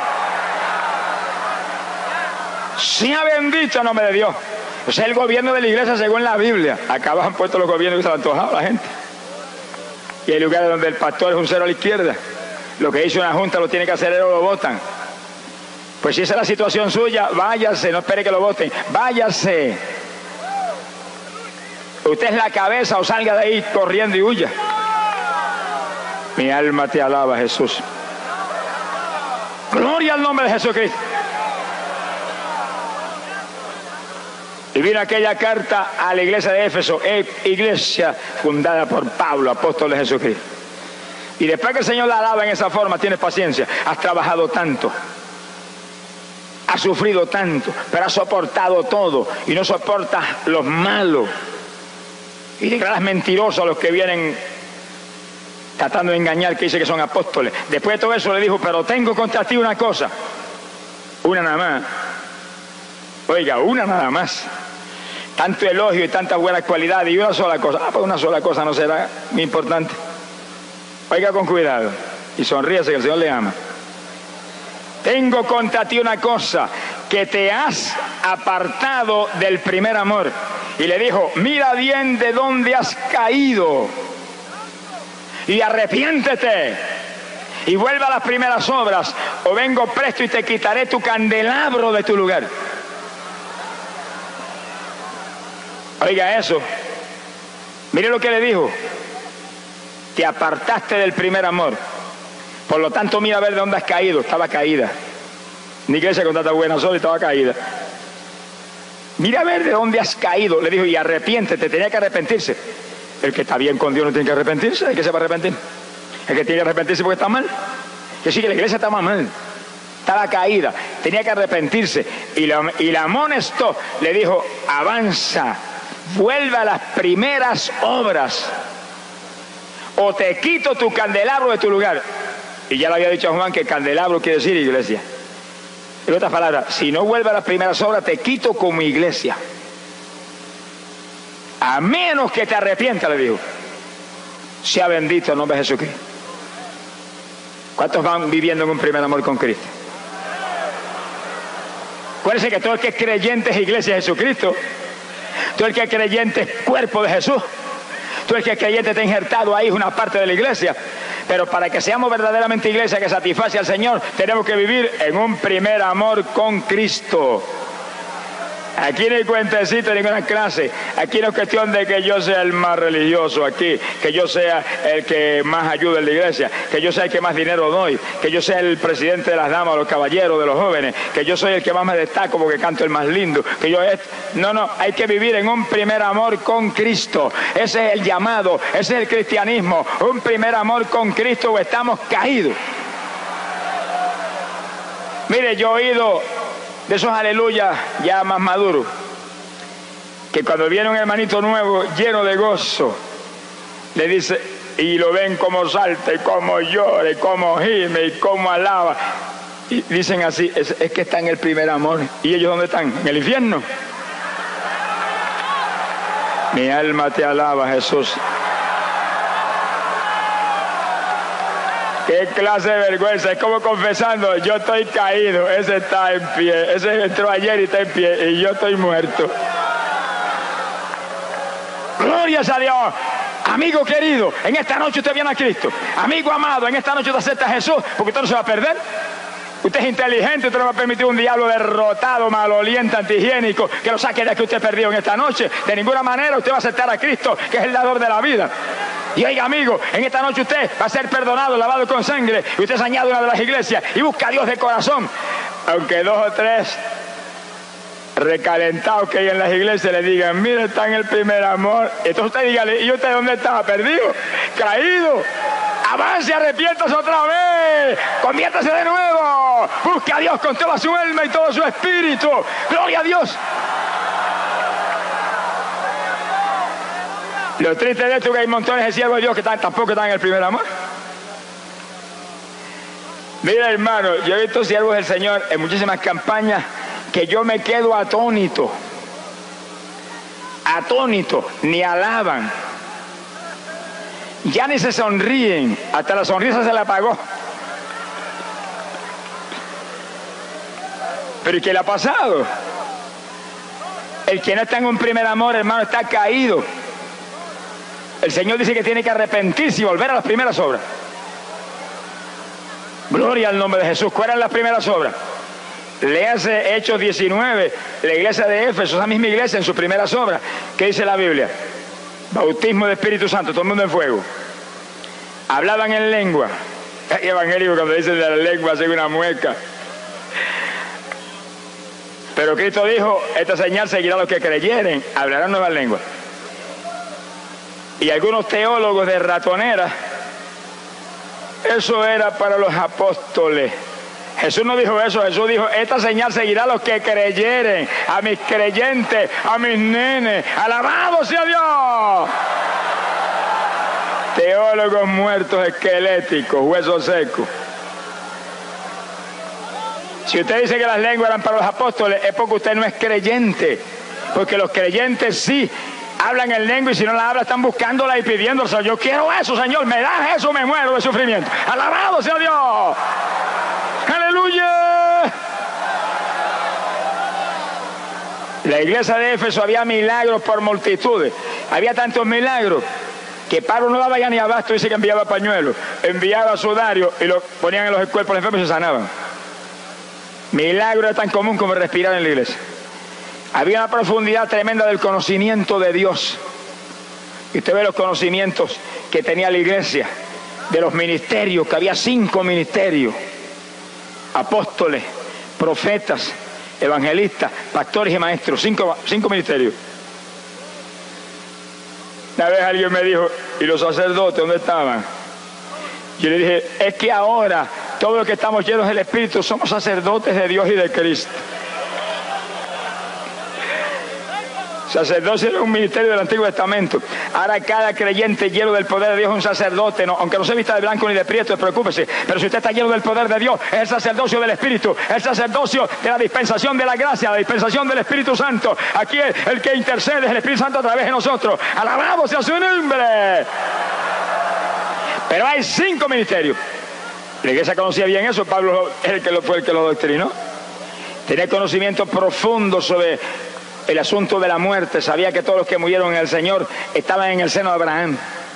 Sea bendito el nombre de Dios. Ese es el gobierno de la iglesia según la Biblia. Acá abajo han puesto los gobiernos que se le han antojado a la gente. Y hay lugares donde el pastor es un cero a la izquierda. Lo que hizo una junta lo tiene que hacer él o lo votan. Pues si esa es la situación suya, váyase, no espere que lo voten, váyase. Usted es la cabeza o salga de ahí corriendo y huya. Mi alma te alaba, Jesús. Gloria al nombre de Jesucristo. Y vino aquella carta a la iglesia de Éfeso, iglesia fundada por Pablo, apóstol de Jesucristo. Y después que el Señor la alaba en esa forma, tienes paciencia, has trabajado tanto. Has sufrido tanto, pero has soportado todo y no soportas los malos. Y declaras mentirosos a los que vienen tratando de engañar, que dice que son apóstoles. Después de todo eso le dijo, pero tengo contra ti una cosa. Una nada más. Oiga, una nada más. Tanto elogio y tantas buenas cualidades y una sola cosa. Ah, pues una sola cosa no será muy importante. Oiga con cuidado y sonríase que el Señor le ama. Tengo contra ti una cosa, que te has apartado del primer amor. Y le dijo, mira bien de dónde has caído y arrepiéntete y vuelve a las primeras obras, o vengo presto y te quitaré tu candelabro de tu lugar. Oiga eso, mire lo que le dijo, te apartaste del primer amor. Por lo tanto, mira a ver de dónde has caído. Estaba caída. Ni iglesia con tanta buena sola, estaba caída. Mira a ver de dónde has caído. Le dijo, y arrepiéntete. Tenía que arrepentirse. El que está bien con Dios no tiene que arrepentirse. ¿El que se va a arrepentir? El que tiene que arrepentirse porque está mal. Que sí, que la iglesia está mal. estaba caída, tenía que arrepentirse. Y la, y la amonestó, le dijo, avanza, vuelve a las primeras obras, o te quito tu candelabro de tu lugar. Y ya le había dicho a Juan que candelabro quiere decir iglesia. En otras palabras, si no vuelve a las primeras obras, te quito como iglesia. A menos que te arrepientas, le dijo. Sea bendito el nombre de Jesucristo. ¿Cuántos van viviendo en un primer amor con Cristo? Acuérdense que todo el que es creyente es iglesia de Jesucristo. Todo el que es creyente es cuerpo de Jesús. Todo el que es creyente está injertado ahí, es una parte de la iglesia. Pero para que seamos verdaderamente iglesia que satisface al Señor, tenemos que vivir en un primer amor con Cristo. Aquí no hay cuentecito ni ninguna clase. Aquí no es cuestión de que yo sea el más religioso aquí, que yo sea el que más ayuda en la iglesia, que yo sea el que más dinero doy, que yo sea el presidente de las damas, de los caballeros, de los jóvenes, que yo soy el que más me destaco porque canto el más lindo, que yo es... No, no, hay que vivir en un primer amor con Cristo. Ese es el llamado, ese es el cristianismo, un primer amor con Cristo o estamos caídos. Mire, yo he oído de esos aleluyas ya más maduros, que cuando viene un hermanito nuevo lleno de gozo, le dice, y lo ven como salta y como llora y como gime y como alaba, y dicen así, es, es que está en el primer amor. ¿Y ellos dónde están? ¿En el infierno? Mi alma te alaba, Jesús. ¿Qué clase de vergüenza? Es como confesando, yo estoy caído, ese está en pie, ese entró ayer y está en pie, y yo estoy muerto. Glorias a Dios. Amigo querido, en esta noche usted viene a Cristo. Amigo amado, en esta noche usted acepta a Jesús, porque usted no se va a perder. Usted es inteligente, usted no va a permitir un diablo derrotado, maloliente, antihigiénico, que lo saque de que usted perdió en esta noche. De ninguna manera usted va a aceptar a Cristo, que es el dador de la vida. Y oiga, amigo, en esta noche usted va a ser perdonado, lavado con sangre, y usted se añade a una de las iglesias y busca a Dios de corazón. Aunque dos o tres recalentados que hay en las iglesias le digan, mire, está en el primer amor. Entonces usted dígale, ¿y usted dónde estaba? Perdido, caído. Avance, arrepiéntase otra vez, conviértase de nuevo, busque a Dios con toda su alma y todo su espíritu. Gloria a Dios. Lo triste de esto es que hay montones de siervos de Dios que están, tampoco están en el primer amor. Mira, hermano, yo he visto siervos del Señor en muchísimas campañas que yo me quedo atónito. Atónito, ni alaban. Ya ni se sonríen, hasta la sonrisa se la apagó. ¿Pero y qué le ha pasado? El que no está en un primer amor, hermano, está caído. El Señor dice que tiene que arrepentirse y volver a las primeras obras. Gloria al nombre de Jesús. ¿Cuáles eran las primeras obras? Léase Hechos diecinueve, la iglesia de Éfeso, esa misma iglesia en sus primeras obras. ¿Qué dice la Biblia? Bautismo de Espíritu Santo, todo el mundo en fuego. Hablaban en lengua. Hay evangélicos cuando dicen de la lengua hacen una mueca. Pero Cristo dijo, esta señal seguirá a los que creyeren, hablarán nuevas lenguas. Y algunos teólogos de ratonera, eso era para los apóstoles. Jesús no dijo eso, Jesús dijo, esta señal seguirá a los que creyeren, a mis creyentes, a mis nenes. ¡Alabado sea Dios! Teólogos muertos, esqueléticos, huesos secos. Si usted dice que las lenguas eran para los apóstoles, es porque usted no es creyente. Porque los creyentes sí hablan en lengua y si no la hablan están buscándola y pidiéndola. Yo quiero eso, Señor, me das eso, me muero de sufrimiento. ¡Alabado sea Dios! ¡Aleluya! La iglesia de Éfeso había milagros por multitudes. Había tantos milagros que Pablo no daba ya ni abasto. Dice que enviaba pañuelos, enviaba sudario y lo ponían en los cuerpos enfermos y se sanaban. Milagro era tan común como respirar en la iglesia. Había una profundidad tremenda del conocimiento de Dios. Y usted ve los conocimientos que tenía la iglesia, de los ministerios, que había cinco ministerios: apóstoles, profetas, evangelistas, pastores y maestros. Cinco, cinco ministerios. Una vez alguien me dijo, ¿y los sacerdotes dónde estaban? Yo le dije, es que ahora Todos los que estamos llenos del Espíritu somos sacerdotes de Dios y de Cristo. Sacerdocio era un ministerio del Antiguo Testamento. Ahora cada creyente lleno del poder de Dios es un sacerdote, ¿no? Aunque no se vista de blanco ni de prieto, preocúpese. Pero si usted está lleno del poder de Dios, es el sacerdocio del Espíritu, es el sacerdocio de la dispensación de la gracia, la dispensación del Espíritu Santo. Aquí el, el que intercede es el Espíritu Santo a través de nosotros. Alabado sea su nombre. Pero hay cinco ministerios. La iglesia conocía bien eso, Pablo es el que lo, fue el que lo doctrinó. Tenía conocimiento profundo sobre el asunto de la muerte. Sabía que todos los que murieron en el Señor estaban en el seno de Abraham.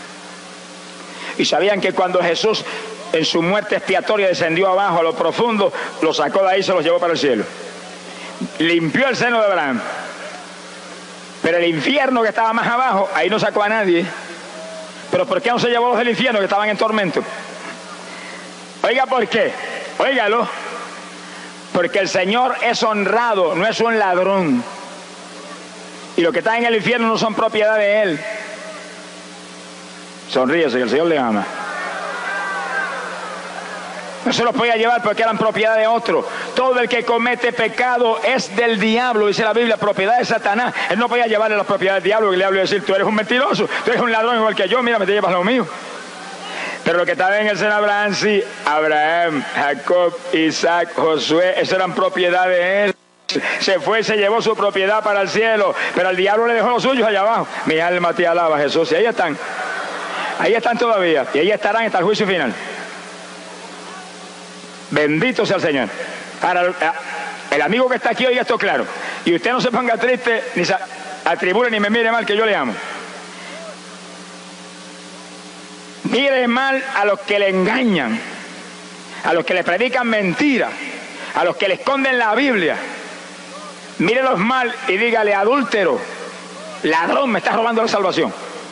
Y sabían que cuando Jesús en su muerte expiatoria descendió abajo a lo profundo, lo sacó de ahí y se los llevó para el cielo. Limpió el seno de Abraham. Pero el infierno que estaba más abajo, ahí no sacó a nadie. ¿Pero por qué no se llevó a los del infierno que estaban en tormento? Oiga, ¿por qué? Óigalo. Porque el Señor es honrado, no es un ladrón. Y los que están en el infierno no son propiedad de Él. Sonríese, que el Señor le ama. No se los podía llevar porque eran propiedad de otro. Todo el que comete pecado es del diablo, dice la Biblia, propiedad de Satanás. Él no podía llevarle las propiedades del diablo, que le diablo decir, tú eres un mentiroso, tú eres un ladrón igual que yo, mira, me te llevas lo mío. Pero lo que estaba en el seno de Abraham, sí, Abraham, Jacob, Isaac, Josué, esas eran propiedad de él. Se fue y se llevó su propiedad para el cielo, pero al diablo le dejó los suyos allá abajo. Mi alma te alaba, Jesús, y ahí están. Ahí están todavía, y ahí estarán hasta el juicio final. Bendito sea el Señor. Ahora, el amigo que está aquí, oiga esto claro. Y usted no se ponga triste, ni se atribule, ni me mire mal, que yo le amo. Mire mal a los que le engañan, a los que le predican mentiras, a los que le esconden la Biblia. Mírelos mal y dígale, adúltero, ladrón, me estás robando la salvación.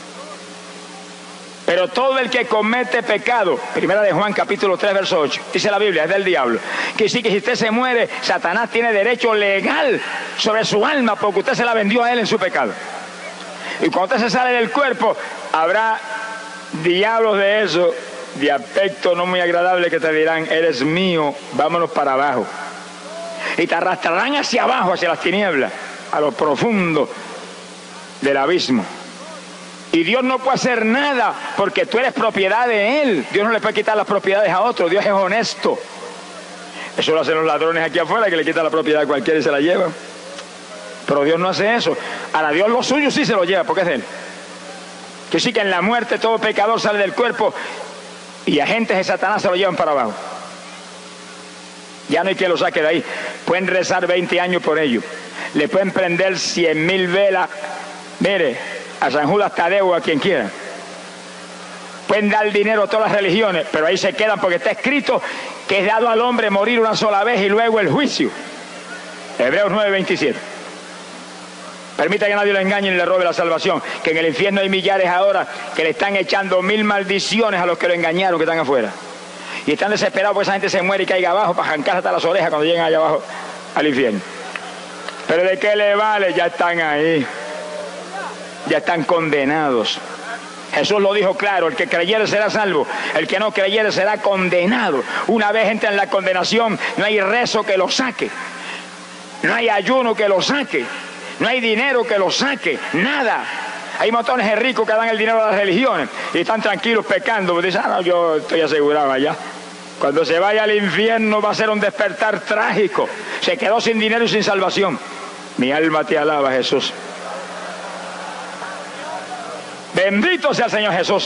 Pero todo el que comete pecado, primera de Juan capítulo tres verso ocho, dice la Biblia, es del diablo. Que sí, que si usted se muere, Satanás tiene derecho legal sobre su alma porque usted se la vendió a él en su pecado. Y cuando usted se sale del cuerpo, habrá diablos de eso, de aspecto no muy agradable, que te dirán, eres mío, vámonos para abajo. Y te arrastrarán hacia abajo, hacia las tinieblas, a lo profundo del abismo. Y Dios no puede hacer nada porque tú eres propiedad de Él. Dios no le puede quitar las propiedades a otro. Dios es honesto. Eso lo hacen los ladrones aquí afuera, que le quitan la propiedad a cualquiera y se la llevan. Pero Dios no hace eso. Ahora Dios lo suyo sí se lo lleva porque es de Él. Que sí, que en la muerte todo pecador sale del cuerpo y agentes de Satanás se lo llevan para abajo. Ya no hay quien lo saque de ahí. Pueden rezar veinte años por ello. Le pueden prender cien mil velas. Mire, a San Judas Tadeo, a quien quiera. Pueden dar dinero a todas las religiones, pero ahí se quedan porque está escrito que es dado al hombre morir una sola vez y luego el juicio. Hebreos nueve veintisiete. Permita que nadie lo engañe ni le robe la salvación. Que en el infierno hay millares ahora que le están echando mil maldiciones a los que lo engañaron, que están afuera. Y están desesperados porque esa gente se muere y caiga abajo para arrancar hasta las orejas cuando lleguen allá abajo al infierno. Pero ¿de qué le vale? Ya están ahí. Ya están condenados. Jesús lo dijo claro, el que creyere será salvo, el que no creyere será condenado. Una vez entra en la condenación, no hay rezo que lo saque, no hay ayuno que lo saque, no hay dinero que lo saque, nada. Hay montones de ricos que dan el dinero a las religiones y están tranquilos pecando, dicen, ah, no, yo estoy asegurado allá. Cuando se vaya al infierno va a ser un despertar trágico. Se quedó sin dinero y sin salvación. Mi alma te alaba, Jesús. Bendito sea el Señor Jesús.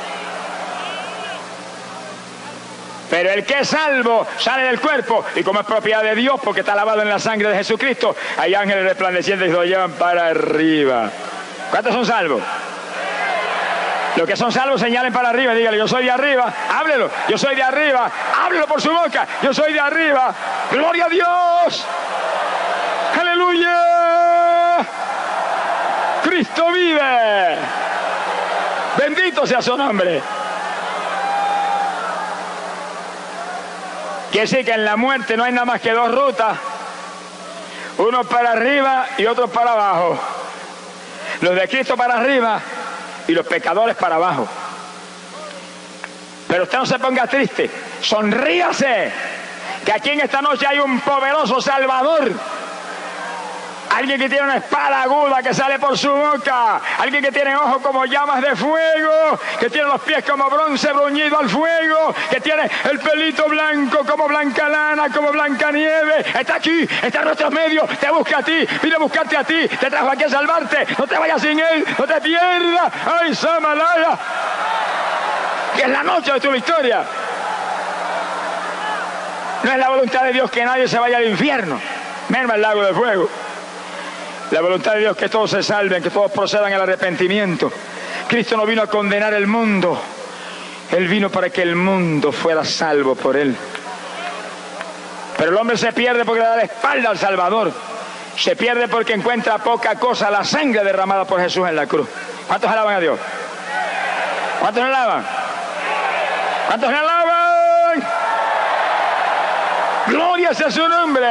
Pero el que es salvo sale del cuerpo y como es propiedad de Dios porque está lavado en la sangre de Jesucristo, hay ángeles resplandecientes que lo llevan para arriba. ¿Cuántos son salvos? Los que son salvos señalen para arriba, dígale, yo soy de arriba, háblelo, yo soy de arriba, háblelo por su boca, yo soy de arriba, gloria a Dios, aleluya, Cristo vive. Bendito sea su nombre. Quiere decir que en la muerte no hay nada más que dos rutas. Uno para arriba y otro para abajo. Los de Cristo para arriba y los pecadores para abajo. Pero usted no se ponga triste. Sonríase, que aquí en esta noche hay un poderoso Salvador. Alguien que tiene una espada aguda que sale por su boca. Alguien que tiene ojos como llamas de fuego. Que tiene los pies como bronce bruñido al fuego. Que tiene el pelito blanco como blanca lana, como blanca nieve. Está aquí, está en nuestros medios. Te busca a ti, viene a buscarte a ti. Te trajo aquí a salvarte. No te vayas sin él, no te pierdas. ¡Ay, Samalaya! Que es la noche de tu victoria. No es la voluntad de Dios que nadie se vaya al infierno. Merma el lago de fuego. La voluntad de Dios es que todos se salven, que todos procedan al arrepentimiento. Cristo no vino a condenar el mundo. Él vino para que el mundo fuera salvo por Él. Pero el hombre se pierde porque le da la espalda al Salvador. Se pierde porque encuentra poca cosa, la sangre derramada por Jesús en la cruz. ¿Cuántos alaban a Dios? ¿Cuántos le alaban? ¿Cuántos le alaban? ¡Gloria sea su nombre!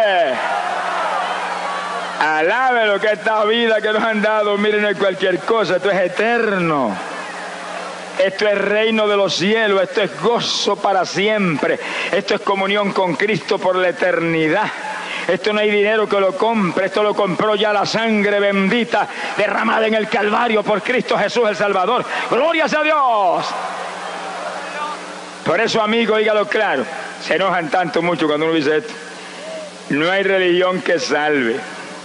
Alabe lo que esta vida que nos han dado, miren, no es cualquier cosa, esto es eterno. Esto es reino de los cielos, esto es gozo para siempre. Esto es comunión con Cristo por la eternidad. Esto no hay dinero que lo compre, esto lo compró ya la sangre bendita derramada en el Calvario por Cristo Jesús el Salvador. ¡Gloria a Dios! Por eso, amigo, dígalo claro, se enojan tanto mucho cuando uno dice esto. No hay religión que salve.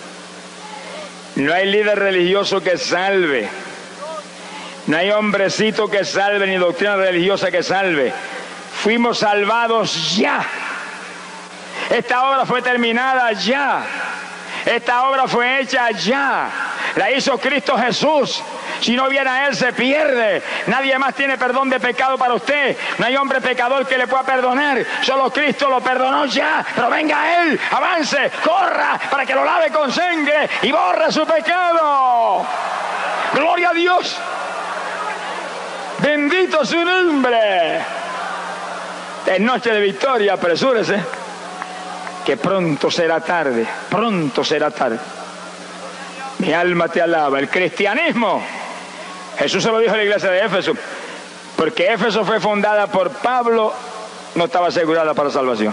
No hay líder religioso que salve. No hay hombrecito que salve, ni doctrina religiosa que salve. Fuimos salvados ya. Esta obra fue terminada ya. Esta obra fue hecha ya. La hizo Cristo Jesús. Si no viene a Él, se pierde. Nadie más tiene perdón de pecado para usted. No hay hombre pecador que le pueda perdonar. Solo Cristo lo perdonó ya. Pero venga a Él, avance, corra, para que lo lave con sangre y borre su pecado. ¡Gloria a Dios! ¡Bendito su nombre! Es noche de victoria, apresúrese, que pronto será tarde. Pronto será tarde. Mi alma te alaba. El cristianismo, Jesús se lo dijo a la iglesia de Éfeso, porque Éfeso fue fundada por Pablo, no estaba asegurada para salvación.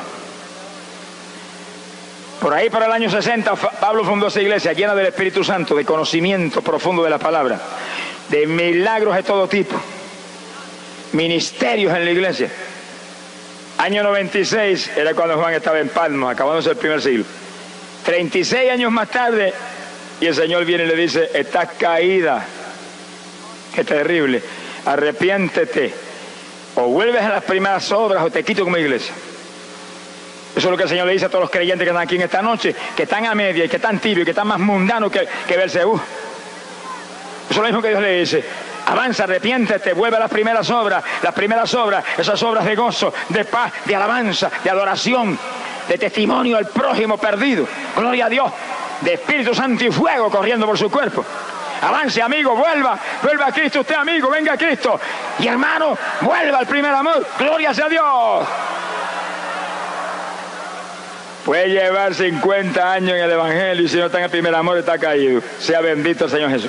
Por ahí, para el año sesenta, Pablo fundó esa iglesia llena del Espíritu Santo, de conocimiento profundo de la palabra, de milagros de todo tipo, ministerios en la iglesia. Año noventa y seis era cuando Juan estaba en Patmos, acabándose el primer siglo. treinta y seis años más tarde, y el Señor viene y le dice: estás caída. Qué terrible. Arrepiéntete. O vuelves a las primeras obras o te quito como iglesia. Eso es lo que el Señor le dice a todos los creyentes que están aquí en esta noche, que están a media y que están tibios y que están más mundanos que, que Belcebú. Eso es lo mismo que Dios le dice. Avanza, arrepiéntete, vuelve a las primeras obras. Las primeras obras, esas obras de gozo, de paz, de alabanza, de adoración, de testimonio al prójimo perdido. Gloria a Dios. De Espíritu Santo y fuego corriendo por su cuerpo. Avance, amigo, vuelva, vuelva a Cristo usted, amigo, venga a Cristo. Y hermano, vuelva al primer amor. Gloria sea a Dios. Puede llevar cincuenta años en el Evangelio y si no está en el primer amor está caído. Sea bendito el Señor Jesús.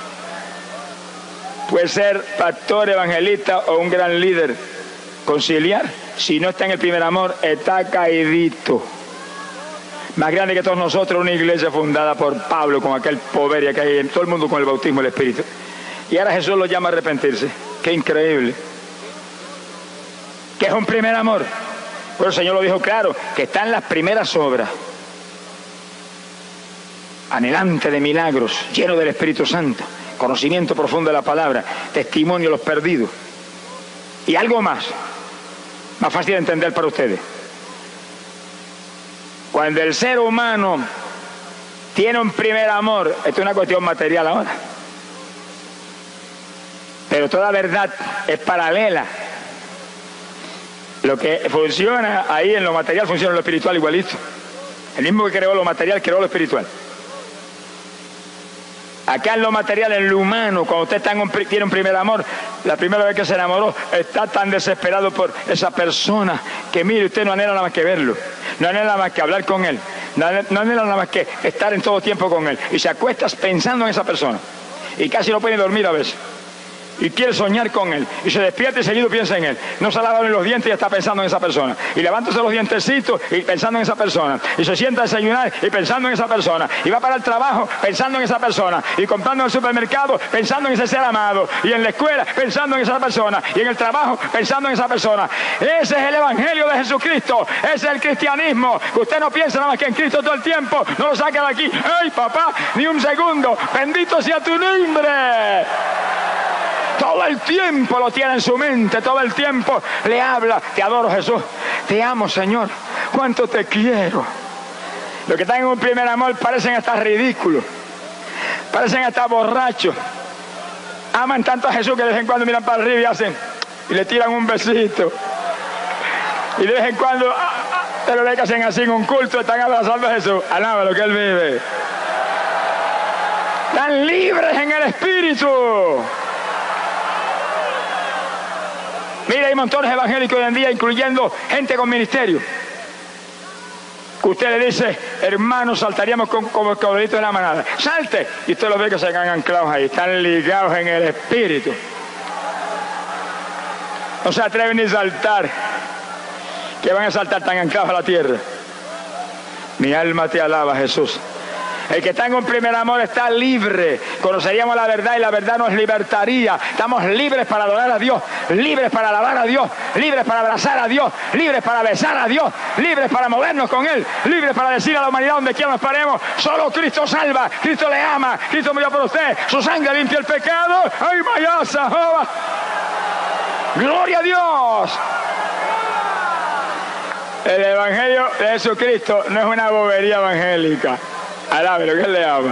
Puede ser pastor, evangelista o un gran líder conciliar. Si no está en el primer amor, está caidito. Más grande que todos nosotros, una iglesia fundada por Pablo, con aquel poder y que hay en todo el mundo con el bautismo del Espíritu. Y ahora Jesús lo llama a arrepentirse. ¡Qué increíble! ¿Qué es un primer amor? Bueno, el Señor lo dijo claro, que están las primeras obras. Anhelante de milagros, lleno del Espíritu Santo, conocimiento profundo de la palabra, testimonio de los perdidos. Y algo más, más fácil de entender para ustedes. Cuando el ser humano tiene un primer amor, esto es una cuestión material ahora, pero toda verdad es paralela. Lo que funciona ahí en lo material funciona en lo espiritual igualito. El mismo que creó lo material creó lo espiritual. Acá en lo material, en lo humano, cuando usted está en un, tiene un primer amor, la primera vez que se enamoró, está tan desesperado por esa persona que, mire, usted no anhela nada más que verlo, no anhela nada más que hablar con él, no anhela, no anhela nada más que estar en todo tiempo con él, y se acuesta pensando en esa persona, y casi no puede dormir a veces. y quiere soñar con él, y se despierta y seguido piensa en él. No se ha lavado ni los dientes y ya está pensando en esa persona. Y levántase los dientecitos y pensando en esa persona. Y se sienta a desayunar y pensando en esa persona. Y va para el trabajo pensando en esa persona. Y comprando en el supermercado pensando en ese ser amado. Y en la escuela pensando en esa persona. Y en el trabajo pensando en esa persona. Ese es el Evangelio de Jesucristo. Ese es el cristianismo. Usted no piensa nada más que en Cristo todo el tiempo. No lo saca de aquí. ¡Ay, papá! Ni un segundo. Bendito sea tu nombre. Todo el tiempo lo tiene en su mente, todo el tiempo le habla. Te adoro, Jesús, te amo, Señor, cuánto te quiero. Los que están en un primer amor parecen hasta ridículos, parecen hasta borrachos. Aman tanto a Jesús que de vez en cuando miran para arriba y hacen, y le tiran un besito. Y de vez en cuando, ah, ah, te lo ven que hacen así en un culto, están abrazando a Jesús. Alaba lo que Él vive. Están libres en el Espíritu. Mira, hay montones evangélicos hoy en día, incluyendo gente con ministerio, que usted le dice, hermanos, saltaríamos con, como el cabrito de la manada. ¡Salte! Y usted los ve que se quedan anclados ahí, están ligados en el Espíritu. No se atreven ni a saltar, que van a saltar tan anclados a la tierra. Mi alma te alaba, Jesús. El que está en un primer amor está libre. Conoceríamos la verdad y la verdad nos libertaría. Estamos libres para adorar a Dios, libres para alabar a Dios, libres para abrazar a Dios, libres para besar a Dios, libres para movernos con Él, libres para decir a la humanidad donde quiera nos paremos, solo Cristo salva, Cristo le ama, Cristo murió por usted, su sangre limpia el pecado. ¡Ay, mayasa, jova! ¡Gloria a Dios! El Evangelio de Jesucristo no es una bobería evangélica. Alabe lo que Él le ama.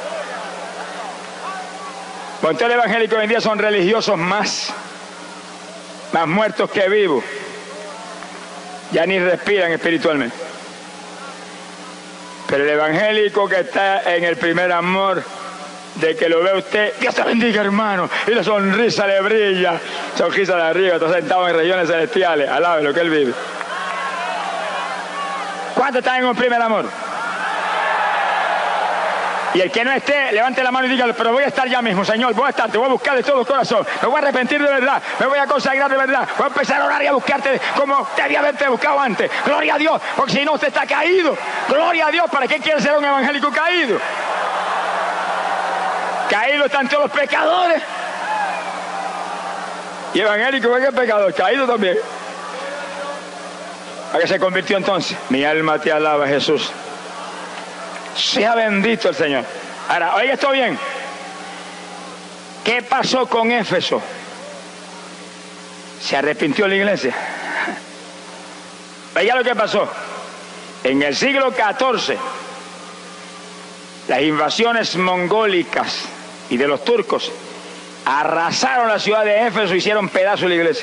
Montones evangélicos hoy en día son religiosos más, más muertos que vivos. Ya ni respiran espiritualmente. Pero el evangélico que está en el primer amor, de que lo ve usted, Dios te bendiga, hermano, y la sonrisa le brilla, sonrisa de arriba, está sentado en regiones celestiales. Alabe lo que Él vive. ¿Cuántos están en un primer amor? Y el que no esté, levante la mano y diga, pero voy a estar ya mismo, Señor, voy a estar, te voy a buscar de todo corazón, me voy a arrepentir de verdad, me voy a consagrar de verdad, voy a empezar a orar y a buscarte como debía haberte buscado antes. Gloria a Dios, porque si no usted está caído. Gloria a Dios, ¿para qué quiere ser un evangélico caído? Caído están todos los pecadores. Y evangélico, ¿qué es pecador? Caído también. ¿A qué se convirtió entonces? Mi alma te alaba, Jesús. Sea bendito el Señor. Ahora, oiga esto bien. ¿Qué pasó con Éfeso? ¿Se arrepintió la iglesia? Oiga lo que pasó. En el siglo catorce, las invasiones mongólicas y de los turcos arrasaron la ciudad de Éfeso y hicieron pedazo la iglesia.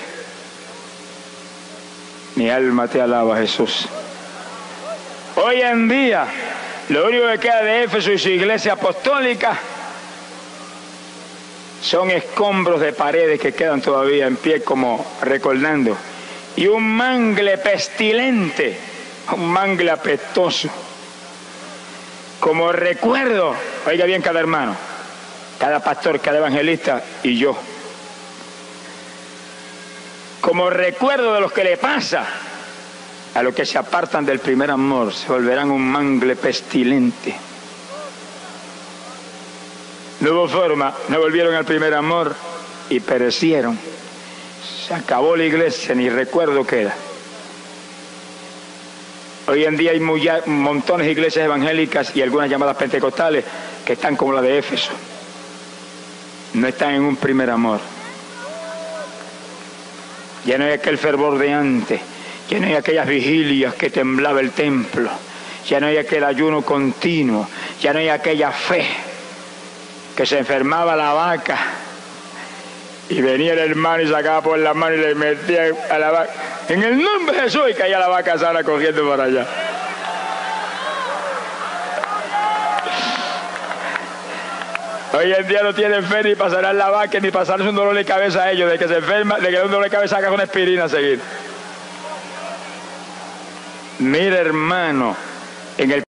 Mi alma te alaba, Jesús. Hoy en día, lo único que queda de Éfeso y su iglesia apostólica son escombros de paredes que quedan todavía en pie como recordando. Y un mangle pestilente, un mangle apestoso. Como recuerdo, oiga bien cada hermano, cada pastor, cada evangelista y yo. Como recuerdo de lo que le pasa a los que se apartan del primer amor, se volverán un mangle pestilente. No hubo forma, no volvieron al primer amor y perecieron. Se acabó la iglesia, ni recuerdo queda. Hoy en día hay muy, montones de iglesias evangélicas y algunas llamadas pentecostales que están como la de Éfeso. No están en un primer amor. Ya no hay aquel fervor de antes. Ya no hay aquellas vigilias que temblaba el templo. Ya no hay aquel ayuno continuo. Ya no hay aquella fe que se enfermaba la vaca y venía el hermano y sacaba por la mano y le metía a la vaca en el nombre de Jesús y caía la vaca sana corriendo para allá. Hoy en día no tienen fe ni para sanar la vaca ni para sanarse un dolor de cabeza a ellos. De que se enferma, de que un dolor de cabeza haga una aspirina a seguir. Mira, hermano, en el